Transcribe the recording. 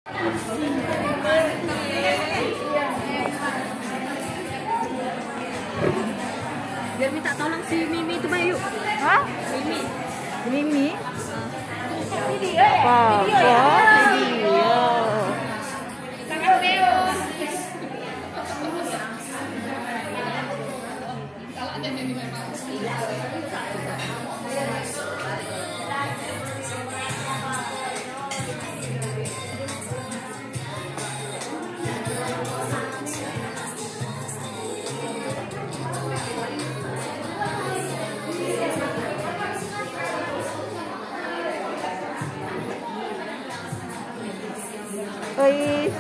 Biar minta tolong si Mimi itu Bayu. Hah? Mimi. Mimi? Video ya? Video ya? Video. Sangat Beo. Kalau ada Mimi memang. Oi.